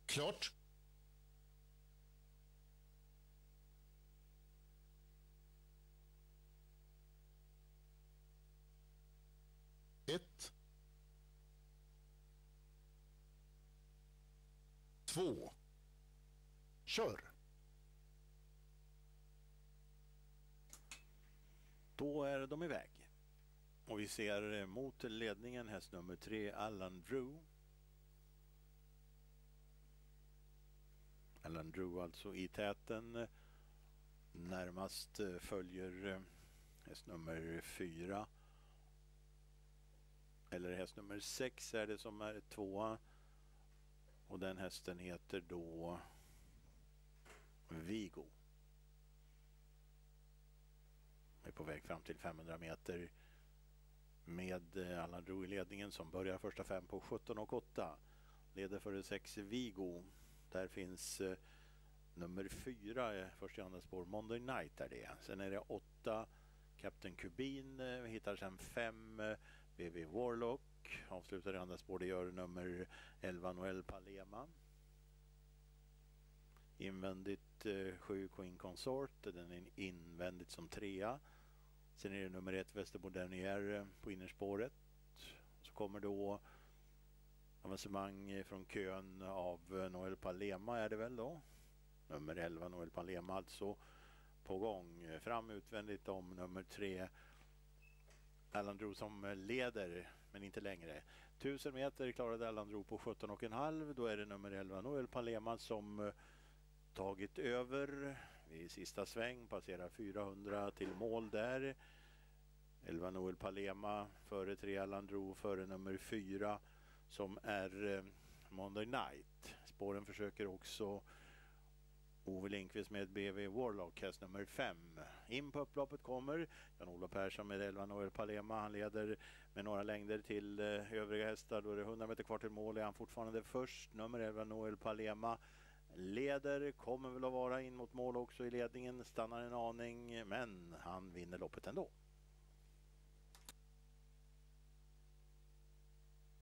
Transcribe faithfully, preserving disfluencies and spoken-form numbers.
Klart. Ett. Två. Kör. Då är de iväg. Och vi ser mot ledningen häst nummer tre, Alan Drew. Alan Drew alltså i täten. Närmast följer häst nummer fyra. Eller häst nummer sex är det som är tvåa. Och den hästen heter då Vigo. Vi är på väg fram till femhundra meter med Alan Drew i ledningen som börjar första fem på sjutton och åtta. Leder för sex Vigo. Där finns eh, nummer fyra, först i andra spår, Monday Night är det. Sen är det åtta, Captain Kubin. Vi hittar sen fem, eh, B V Warlock. Avslutar i andra spår, det gör nummer elva, Noel Palema. Invändigt eh, sju, Queen Consort. Den är invändigt som trea. Sen är det nummer ett, Västerbo Dernier på innerspåret. Så kommer då avancemang från kön av Noel Palema är det väl då. Nummer elva, Noel Palema alltså på gång. Fram utvändigt om nummer tre, Alan Drew som leder, men inte längre. tusen meter klarade Alan Drew på sjutton och en halv. Då är det nummer elva, Noel Palema, som tagit över vid sista sväng. Passerar fyrahundra till mål där. elva Noel Palema före tre, Alan Drew före nummer fyra som är eh, Monday Night. Spåren försöker också Ove Lindqvist med B V Warlock, häst nummer fem. In på upploppet kommer Jan-Olof Persson med elva Noel Palema. Han leder med några längder till eh, övriga hästar. Då är det hundra meter kvar till mål. Är han fortfarande först. Nummer elva Noel Palema leder, kommer väl att vara in mot mål också i ledningen. Stannar en aning, men han vinner loppet ändå.